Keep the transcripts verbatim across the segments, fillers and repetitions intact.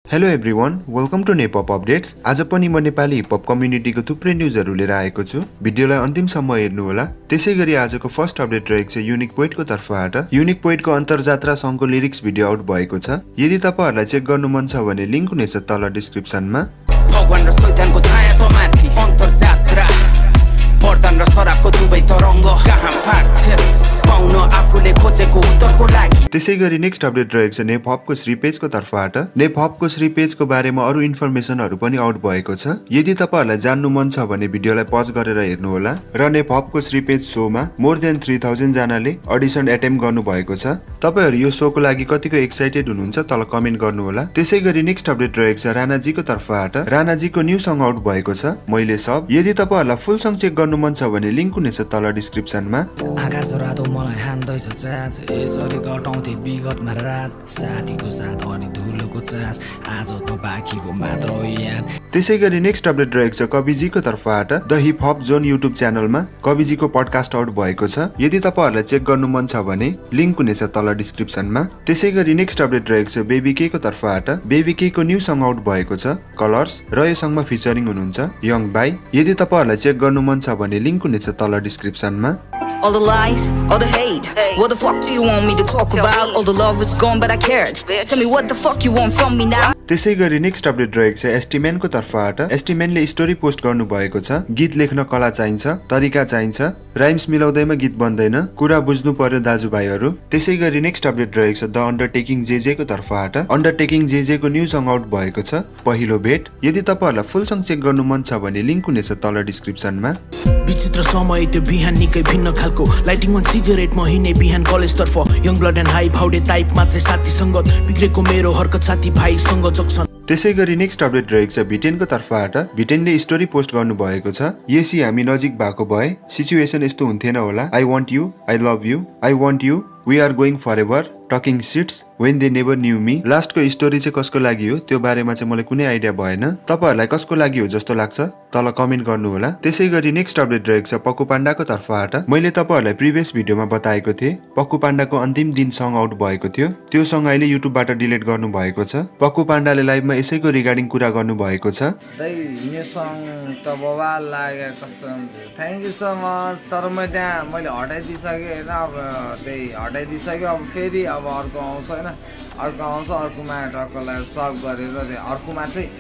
Hello everyone, welcome to Nephop Updates. आज पनि म नेपाली हिपहप कम्युनिटीको थुप्रै न्यूजहरु लिएर आएको छु। भिडियोलाई अन्तिमसम्म हेर्नु होला। त्यसैगरी आजको फर्स्ट अपडेट रहेको छ युनिक पोइन्टको तर्फबाट। युनिक पोइन्टको अन्तरजात्रा सङको लिरिक्स भिडियो आउट भएको छ। यदि तपाईहरुलाई चेक गर्नु मन छ भने लिंक हुनेछ तल डिस्क्रिप्सनमा। भगवान र शैतानको छाया त माथि अन्तरजात्रा वर्तन र शराबको दुवै तरंग कहाँ भाग्छ पाउन आफूले खोजेको उत्तरको लागि। त्यसैगरी नेक्स्ट अपडेट रहेको छ नेफअप को श्रीपेजको तर्फबाट। नेफअप को श्रीपेजको बारेमा अरु इन्फर्मेसनहरु पनि आउट भएको छ। यदि तपाईहरुलाई जान्नु मन छ भने भिडियोलाई पज गरेर हेर्नु होला। र नेफअप को श्रीपेज शोमा मोर देन थ्री थाउजन्ड जनाले अडिसन एटेम्प गर्नु भएको छ। तपाईहरु यो शोको लागि कतिको एक्साइटेड हुनुहुन्छ तल कमेन्ट गर्नु होला। त्यसैगरी नेक्स्ट अपडेट रहेको छ राणा जीको तर्फबाट। राणा जीको न्यू सङ आउट भएको छ मैले सब। यदि तपाईहरुलाई फुल सङ चेक गर्नु मन छ भने लिंक हुनेछ तल डिस्क्रिप्सनमा। आकाश रातो मलाई हान्दैछ चाच यसरी घटाउँथे विगतमा रात साथीको साथ अनि धुलोको चास आज त बाँकीको मात्र याद। त्यसैगरी नेक्स्ट अपडेट रहेको छ कवि जीको तर्फबाट। द हिपहप जोन युट्युब च्यानलमा कवि जीको पडकास्ट आउट भएको छ। यदि तपाईहरुलाई चेक गर्नु मन छ भने लिंक हुनेछ तल डिस्क्रिप्सनमा। त्यसैगरी नेक्स्ट अपडेट रहेको छ बेबी के को तर्फबाट। बेबी के को न्यू सङ आउट भएको छ कलर्स र यो सङमा फिचरिङ हुनुहुन्छ यङ बाई। यदि तपाईहरुलाई चेक गर्नु मन छ भने लिंक हुनेछ तल डिस्क्रिप्सनमा। All the lies, all the hate. What the fuck do you want me to talk about? All the love is gone but I cared. Tell me what the fuck you want from me now? त्यसैगरी next update रहेको छ एस्टिमेन को तर्फबाट। एस्टिमेनले story post गर्नु भएको छ। गीत लेख्न कला चाहिन्छ, तरिका चाहिन्छ, राइम्स मिलाउँदैमा गीत बन्दैन, कुरा बुझ्नु पर्यो दाजुभाइहरु। त्यसैगरी नेक्स्ट अपडेट रहेको छ द अन्डरटेकिङ जेजे को तर्फबाट। अन्डरटेकिङ जेजे को न्यू सङ आउट भएको छ पहिलो भेट। यदि तपाईहरुलाई फुल सङ चेक गर्नु मन छ भने लिंक हुनेछ तल डिस्क्रिप्सनमा। विचित्र समय त्यो बिहान निकै भिन्न खालको लाइटिङ वन सिगरेट महीने बिहान कलेज तर्फ यङ ब्लड एन्ड हाई भाउडे टाइप मात्रै साथी संगत बिग्रेको मेरो हरकत साथी भाइसँग जक्सन। त्यसैगरी नेक्स्ट अपडेट रहेको छ भिटेनको तर्फबाट। भिटेनले स्टोरी पोस्ट गर्नु भएको छ यसि हामी नजिक भएको भए सिचुएसन यस्तो हुन्थेन होला। I want you, I love you, I want you, we are going forever, talking sits when they never knew me. लास्टको स्टोरी चाहिँ कसको लागि हो त्यो बारेमा चाहिँ मलाई कुनै आइडिया भएन। तपाईहरुलाई कसको लागि हो जस्तो लाग्छ तल कमेन्ट गर्नु होला। त्यसैगरी नेक्स्ट अपडेट रहेको छ पक्कु पाण्डाको तर्फबाट। मैले तपाईहरुलाई प्रिभियस भिडियोमा बताएको थिए पक्कु पाण्डाको अन्तिम दिन सङ आउट भएको थियो। त्यो सङ अहिले युट्युबबाट डिलिट गर्नु भएको छ। पक्कु पाण्डाले लाइभमा यसैको रिगार्डिङ कुरा गर्नु भएको छ। दाइ यो सङ त बवाल लाग्यो कसम। Thank you so much. तर म त्यहाँ मैले हटाइदिसके हैन। अब त्यही हटाइदिसक्यो। अब फेरि अब अर्को आउँछ हैन। अर्को आउँछ अर्कोमा टक्कलाई सब गरेर अर्कोमा चाहिँ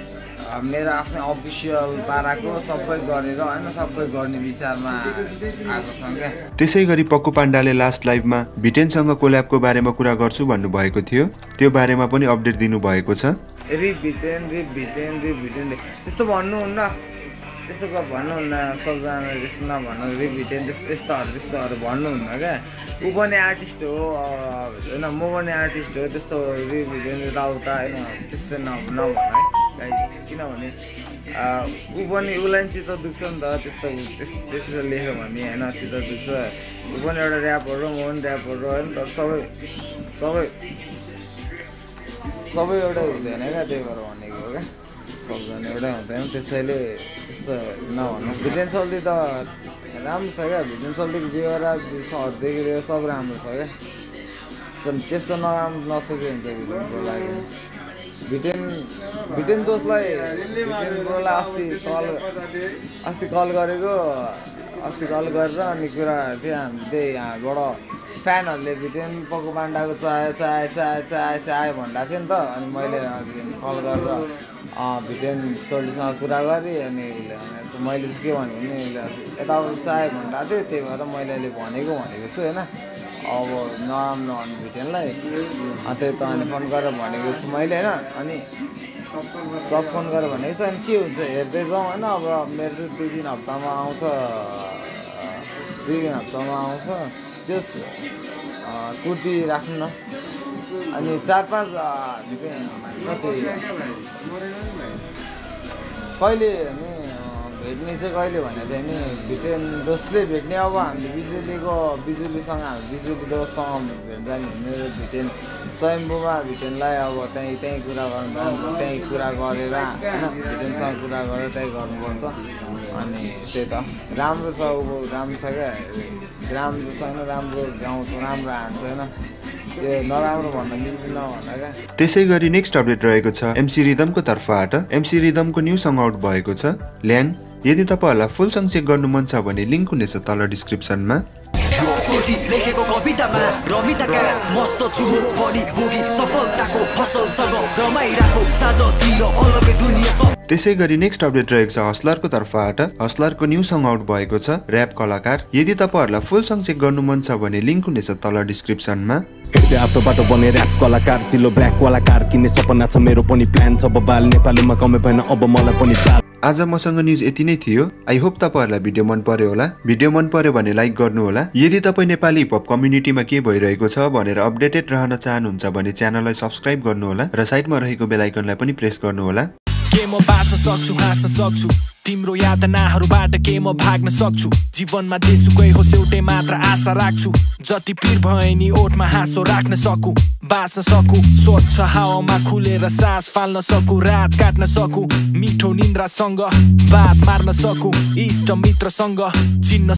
मेरो आफ्नै अफिसियल पाराको सबै गरेर हैन सबै गर्ने विचारमा आएको छ क्या। त्यसैगरी पक्कु पाण्डाले लास्ट लाइभमा भिटेनसँग कोल्याबको बारेमा कुरा गर्छु भन्नु भएको थियो। त्यो बारेमा पनि अपडेट दिनु भएको छ। रि भिटेन रि भिटेन रि भिटेन त्यस्तो भन्नुहुन्न। त्यस्तो भन्नुहुन्न सबजनाले त्यस्तो नभन्नु। रि भिटेन त्यस्तो त्यस्तोहरू त्यस्तोहरू भन्नुहुन्न क्या। ऊ पनि आर्टिस्ट हो होइन म पनि आर्टिस्ट हो। त्यस्तो रि भिटेन राउता होइन त्यस्तो न नभन है किनभने ऊ पनि उसलाई चित्त दुख्छ नि त। त्यस्तो त्यस्तो लेख्यो भने होइन चित्त दुख्छ। ऊ पनि एउटा ऱ्यापर हो म पनि ऱ्यापर हो होइन। सबै सबै सबै एउटै हुँदैन क्या त्यही भएर भनेको हो क्या। सबजना एउटै हुँदैन त्यसैले त्यस्तो नभन्नु। भिटेन सल्टी त राम्रो छ क्या। भिटेन सल्टीको जेवरादेखि लिएर सब राम्रो छ क्या। त्यस्तो नराम्रो नसोचे हुन्छ भिटेनको लागि। भिटेन भिटेन दोस्तलाई भिटेन ब्रोलाई अस्ति कल अस्ति कल गरेको अस्ति कल गरेर अनि कुरा थियो। हामी त्यही यहाँबाट फ्यानहरूले भिटेन पक्कु पाण्डाको चाय चाय चाय चाय चाय भनिरहेको थियो नि त। अनि मैले कल गरेर भिटेन सोल्टीसँग कुरा गरेँ। अनि उसले मैले चाहिँ के भन्यो भने उसले यताउति चाय भनिरहेको थियो। त्यही भएर मैले अहिले भनेको भनेको छु होइन। अब नराम्रो भन्नु भिटेनलाई त्यही त अनि फोन गरेर भनेको छु मैले होइन। अनि सब फोन गरेर भनेको छ। अनि के हुन्छ हेर्दै जाउँ होइन। अब मेरो दुई तिन हप्तामा आउँछ दुई तिन हप्तामा आउँछ जस कुर्ती राख्नु न। अनि चार पाँच कति कहिले नि भेट्ने चाहिँ कहिले भने चाहिँ नि भिटेन दोस्तले भेट्ने। अब हामी बिजुलीको बिजुलीसँग हामी बिजुली दोस्तसँग भेट्दा नि मेरो भिटेन स्वयम्भूमा भिटेनलाई अब त्यहीँ त्यहीँ कुरा गर्नु त्यहीँ कुरा गरेर होइन भिटेनसँग कुरा गरेर त्यहीँ गर्नुपर्छ। अनि त्यही त राम्रो छ ऊ राम्रो छ क्या। राम्रो छैन राम्रो गाउँछ राम्रो हान्छ होइन। त्यो नराम्रो भन्न मिल्दैन भन्न क्या त्यसै गरी नेक्स्ट अपडेट रहेको छ एमसी रिदमको तर्फबाट एमसी रिदमको न्यू सङ आउट भएको छ ल्याङ। यदि तपाईहरुलाई फुल सङ चेक गर्नु मन छ भने लिंक हुनेछ तल डिस्क्रिप्सनमा। लेखेको कवितामा रमिताका मस्त छु बढी बोगी सफलताको हसलसँग रमाइराको साझो दिलो अलगै दुनिया सब। त्यसै गरी नेक्स्ट अपडेट रहेको छ हस्लरको तर्फबाट हस्लरको न्यू सङ आउट भएको छ र्याप कलाकार। यदि तपाईहरुलाई फुल सङ चेक गर्नु मन छ भने लिंक हुनेछ तल डिस्क्रिप्सनमा। हेर्दै आफ्नो बाटो बने र्याप कलाकार चिलो ब्ल्याक वाला कार किन्ने सपना छ मेरो पनि प्लान छ बबाल नेपालीमा कमै भएन अब मलाई पनि ताल। आज मसँग न्यूज यति नै थियो। आई होप तपाईहरुलाई भिडियो मन पर्यो होला। भिडियो मन पर्यो भने लाइक गर्नु होला। यदि तपाई नेपाली हिपहप कम्युनिटीमा के भइरहेको छ भनेर अपडेटेड रहन चाहनुहुन्छ भने च्यानललाई सब्स्क्राइब गर्नु होला र साइडमा रहेको बेल आइकनलाई पनि प्रेस गर्नु होला। के म बाँच्न सक्छु हाँस्न सक्छु तिम्रो यातनाहरूबाट के म भाग्न सक्छु जीवनमा जेसुकै होस् एउटै मात्र आशा राख्छु जति पीर भए नि ओठमा हाँसो राख्न सकु बाँच्न सकु स्वच्छ हावामा खुलेर सास फाल्न सकु रात काट्न सकु मिठो निन्द्रासँग बात मार्न सकु इष्ट मित्रसँग चिन्न